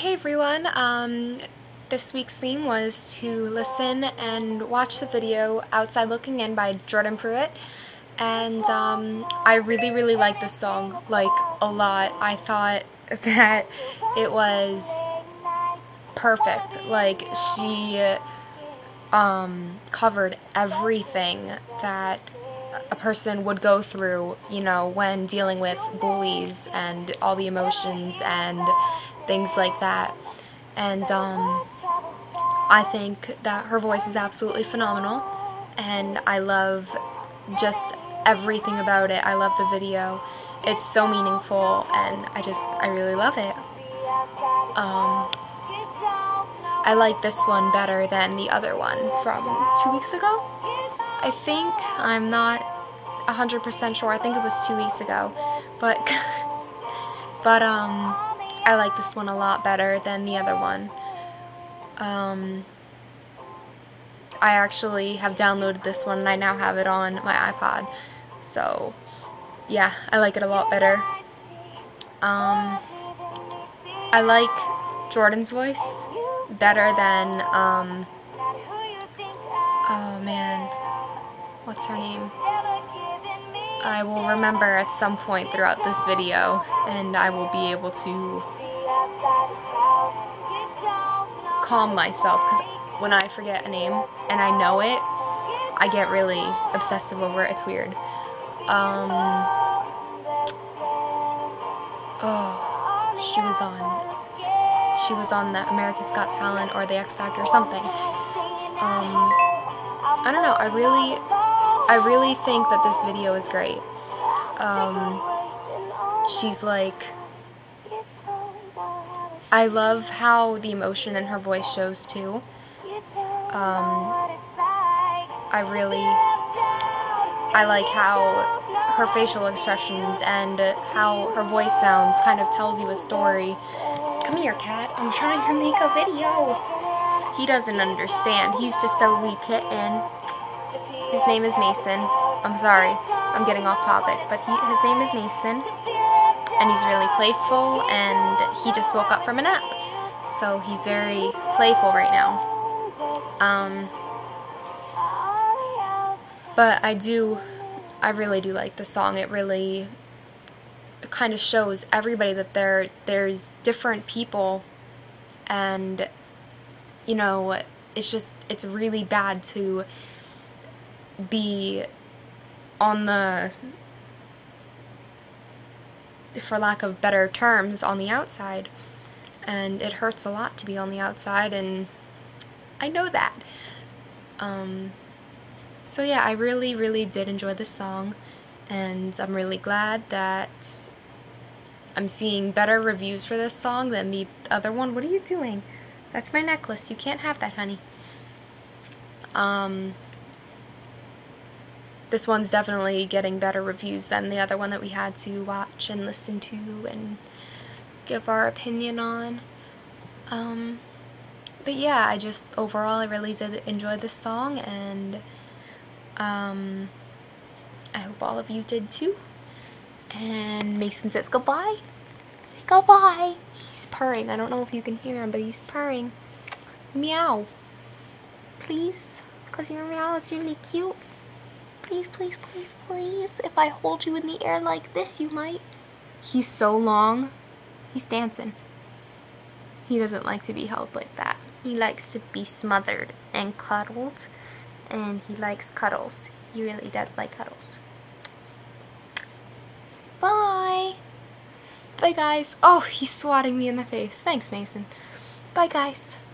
Hey everyone, this week's theme was to listen and watch the video Outside Looking In by Jordan Pruitt, and I really like this song, like, a lot. I thought that it was perfect. Like, she covered everything that a person would go through, you know, when dealing with bullies and all the emotions and things like that. And I think that her voice is absolutely phenomenal, and I love just everything about it. I love the video. It's so meaningful, and I really love it. I like this one better than the other one from 2 weeks ago. I think, I'm not 100% sure, I think it was 2 weeks ago, but I like this one a lot better than the other one. I actually have downloaded this one and I now have it on my iPod, so yeah, I like it a lot better. I like Jordan's voice better than, oh man, what's her name? I will remember at some point throughout this video, and I will be able to calm myself, because when I forget a name and I know it, I get really obsessive over it. It's weird. She was on the America's Got Talent or the X Factor or something. I don't know. I really think that this video is great. She's like, I love how the emotion in her voice shows too. I like how her facial expressions and how her voice sounds kind of tells you a story. Come here, cat. I'm trying to make a video. He doesn't understand. He's just a wee kitten. His name is Mason. I'm sorry, I'm getting off topic, but his name is Mason, and he's really playful, and he just woke up from a nap, so he's very playful right now. But I really do like the song. It really kind of shows everybody that there's different people, and you know, it's really bad to be on the, for lack of better terms, on the outside, and it hurts a lot to be on the outside, and I know that. So yeah, I really did enjoy this song, and I'm really glad that I'm seeing better reviews for this song than the other one. What are you doing? That's my necklace. You can't have that, honey. This one's definitely getting better reviews than the other one that we had to watch and listen to and give our opinion on. But yeah, overall I really did enjoy this song, and I hope all of you did too. And Mason says goodbye. Say goodbye. He's purring. I don't know if you can hear him, but he's purring. Meow. Please, because your meow is really cute. Please. If I hold you in the air like this, you might. He's so long. He's dancing. He doesn't like to be held like that. He likes to be smothered and cuddled, and he likes cuddles. He really does like cuddles. Bye. Bye, guys. Oh, he's swatting me in the face. Thanks, Mason. Bye, guys.